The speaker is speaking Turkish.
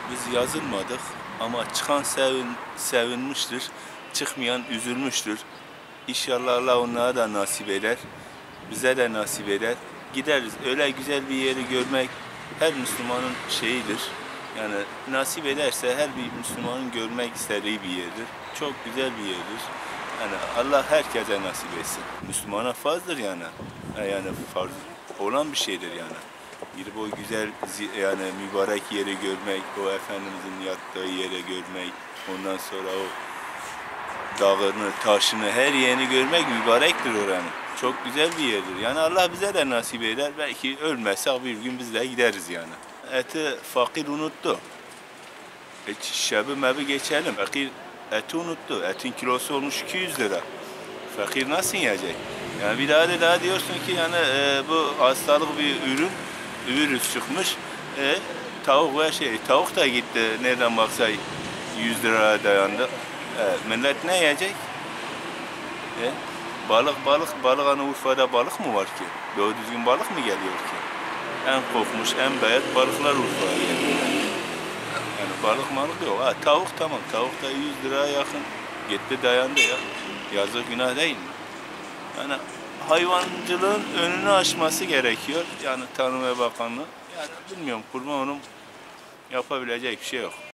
Biz yazılmadık ama çıkan sevinmiştir, çıkmayan üzülmüştür. İnşallah Allah onlara da nasip eder, bize de nasip eder. Gideriz. Öyle güzel bir yeri görmek her Müslümanın şeyidir. Yani nasip ederse her bir Müslümanın görmek istediği bir yerdir. Çok güzel bir yerdir. Yani Allah herkese nasip etsin. Müslümana farzdır yani. Yani farz olan bir şeydir yani. Gidip o güzel yani mübarek yeri görmek, o Efendimizin yattığı yere görmek, ondan sonra o dağını, taşını, her yerini görmek mübarektir oranın. Çok güzel bir yerdir. Yani Allah bize de nasip eder. Belki ölmezsek bir gün biz de gideriz yani. Eti fakir unuttu. Şebi mebi geçelim. Fakir eti unuttu. Etin kilosu olmuş 200 lira. Fakir nasıl yiyecek? Yani bir daha diyorsun ki yani bu hastalık bir ürün, virüs çıkmış. Tavuk ve tavuk da gitti. Nereden baksa 100 liraya dayandı. Millet ne yiyecek? Balık hani Urfa'da balık mı var ki? Doğru düzgün balık mı geliyor ki? En kokmuş, en beyaz balıklar Urfa'ya geliyor. Yani balık yok. Ha, tavuk tamam, tavuk da 100 liraya yakın. Gitti dayandı ya. Yazık günah değil mi? Yani hayvancılığın önünü aşması gerekiyor. Yani Tarım ve Bakanlığı. Yani bilmiyorum kurban onun yapabilecek bir şey yok.